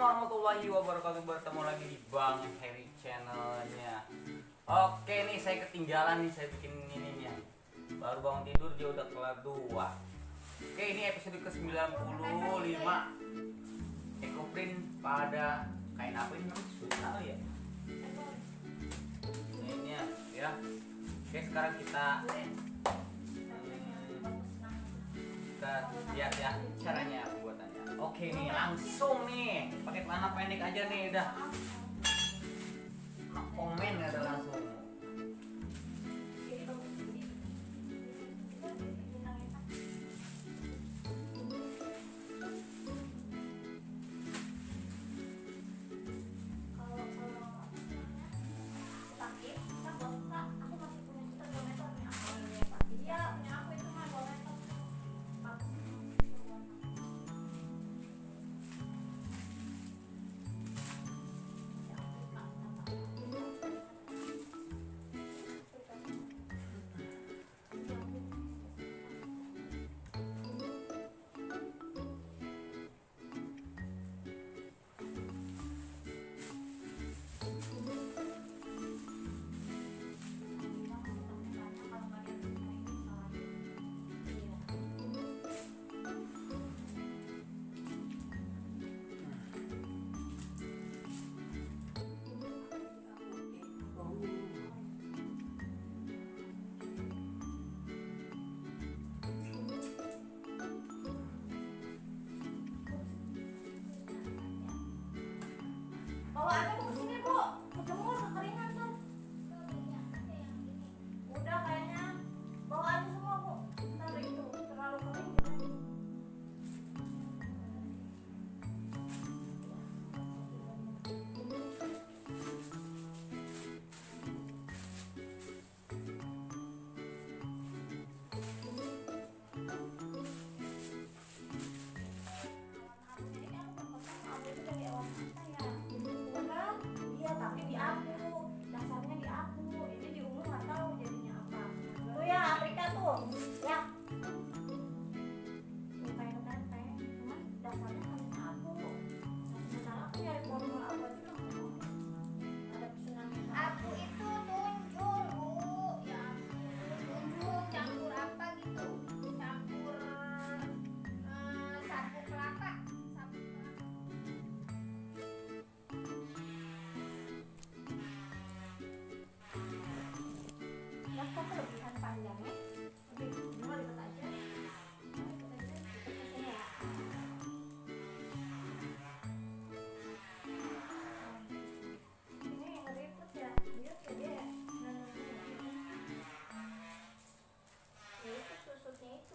warahmatullahi wabarakatuh. Bertemu lagi di Bang Heri channelnya. Oke nih, saya ketinggalan nih, saya bikin ini nih. Baru bangun tidur dia udah kelar 2. Oke, ini episode ke-95. Ekoprint pada kain apa ini namanya? Susah ya. Ini ya. Oke, sekarang kita lihat ya caranya pembuatannya. Oke nih, langsung nih pakai celana pendek aja nih, udah komen ada langsung. Bawa aja Bu kesini Bu, kejemur kekeringan tuh. Udah kayaknya bawa aja semua Bu. Ntar itu terlalu kering. Tapi di aku, dasarnya di aku. Ini di ungu nggak tahu jadinya apa. Tuh ya Afrika tuh, ya. Tuh kayak tempe, cuman dasarnya harusnya aku. Nah, sementara aku nyari formula apa aja nggak ketemu. Ada pesanan Aku itu tunjung Bu, ya tunjung campur apa gitu, campur sapu kelapa. ya kok kelebihan panjangnya. Lebih cuma lipat aja. Kesini ya. Ini yang ngeripet ya, dia ya. Ya itu susutnya itu.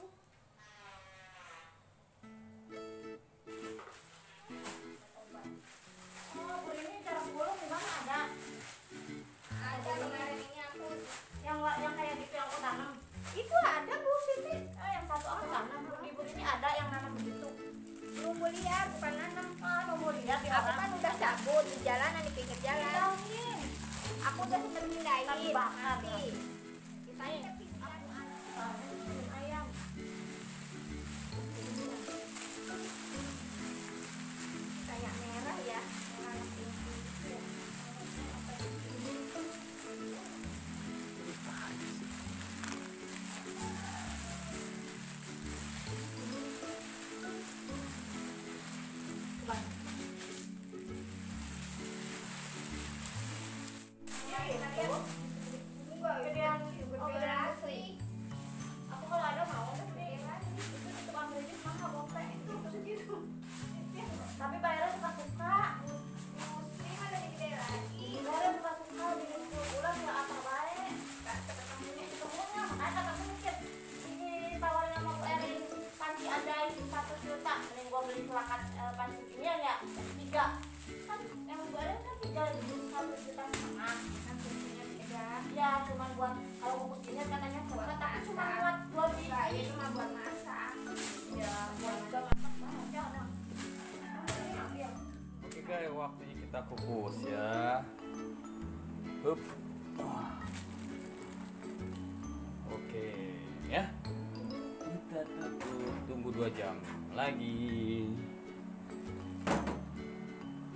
Oh, Bu ini cara gulung di mana ada? Ada kemarin ini aku Yang kayak gitu yang aku tanam. Itu ada Bu Siti. Yang satu aku tanam. Di Bu ini ada yang nanam begitu. nunggu lihat bukan nanam. Nunggu lihat di Aku orang. kan udah cabut di jalanan di pinggir jalan. Daungin. Aku udah sempet mindahin. Tapi bakar. Nanti kita ke pinggir jalan. Ayam. Kayak merah ya, merah pinky. Iya Kita itu. lihat. Enggak, Gedean. Oh, gede gedean asli. Aku kalau ada mau tapi itu tukang kredit mahal gope itu segitu. Tapi bayarnya suka-suka. Muslim ada di gede lagi. Bayarnya suka-suka di 10 bulan nggak apa baik. Ketemunya makanya kata mikir ini tawarin sama Bu Erin panci andai 1 juta, mending gua beli pelakat panci ini ya 3 kan yang Bu Erin kan 3,1,5 juta. Ya cuman buat kalau kukus ini katanya buat tapi cuma buat 2 biji. Enggak, ini mah buat masak. Ya buat juga masak banget ya orang. Oke guys, waktunya kita kukus ya. Hup. Oke ya. Kita tutup, tunggu 2 jam lagi.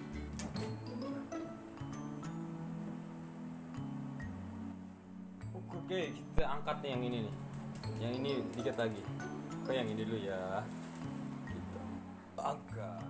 Oke, kita angkat nih yang ini nih. Yang ini dikit lagi. Ke yang ini dulu ya. Kita angkat.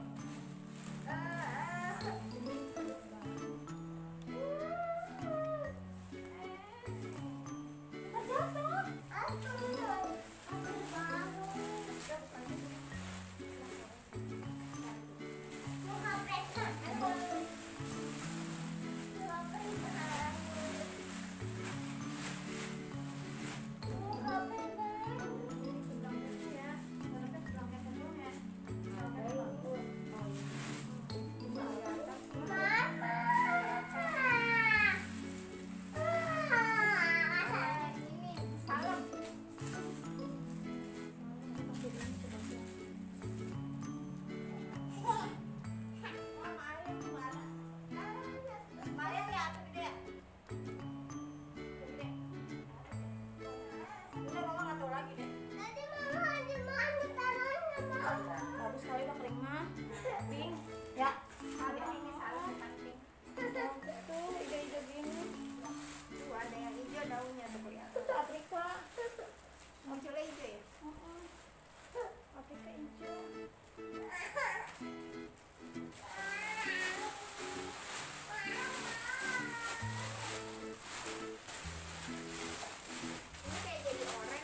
Bagus sekali udah kering mah. Pink. Ya. Ada ini salah penting. Tuh hijau-hijau gini. Tuh ada yang hijau daunnya tuh kelihatan. Itu Afrika. Munculnya hijau ya? Afrika hijau. Ini kayak jadi oranye.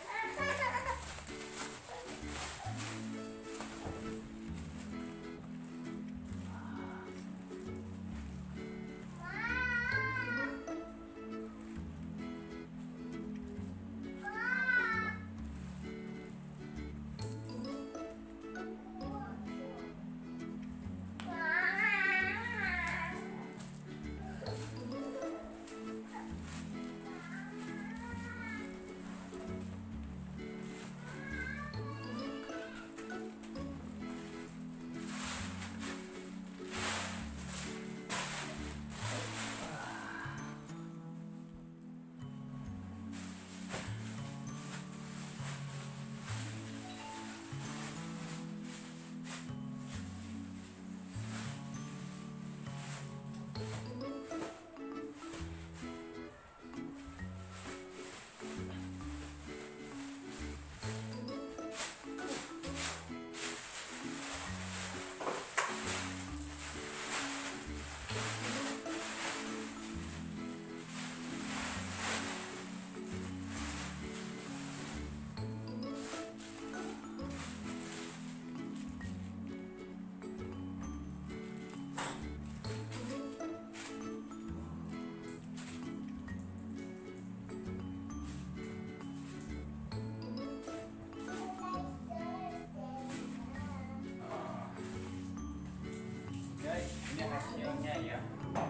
Guys, ini hasilnya ya.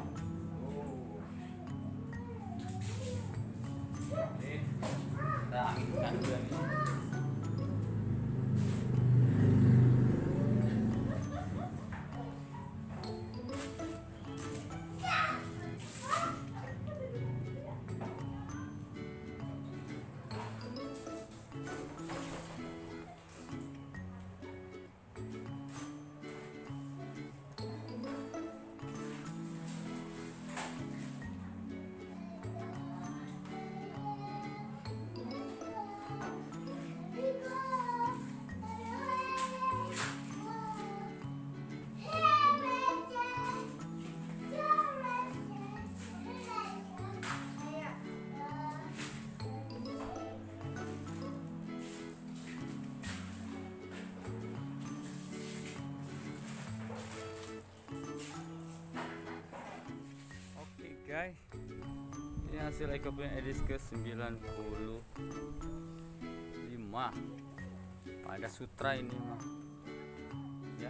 Oke, kita aminkan dulu nih. Guys, ini hasil Ecoplan edisi ke 95 pada sutra ini mah ya.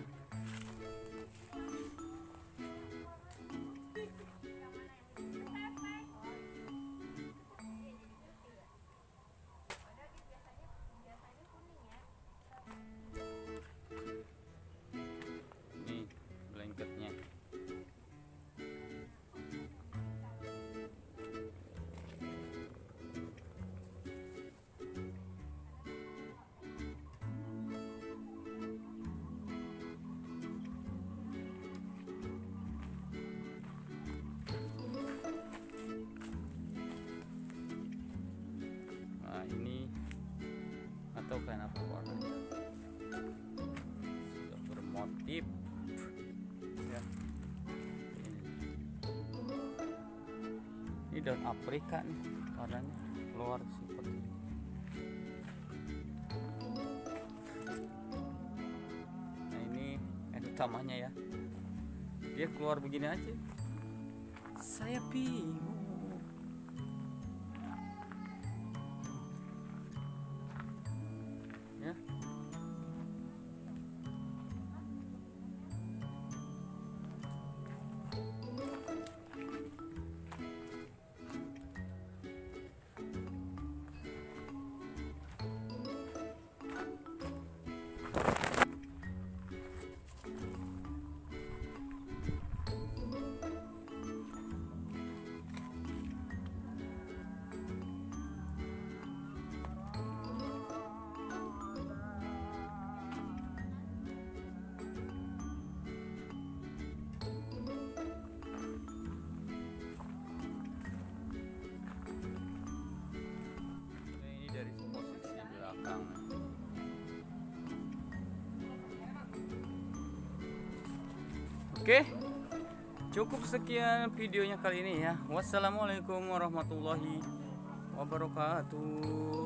Ini blanketnya. ini atau kain apa warnanya, sudah bermotif ya. Ini daun aprika nih, warnanya keluar seperti ini. Nah ini utamanya ya, dia keluar begini aja, saya bingung ya. Ini dari posisi belakang. Oke, cukup sekian videonya kali ini ya. Wassalamualaikum warahmatullahi wabarakatuh.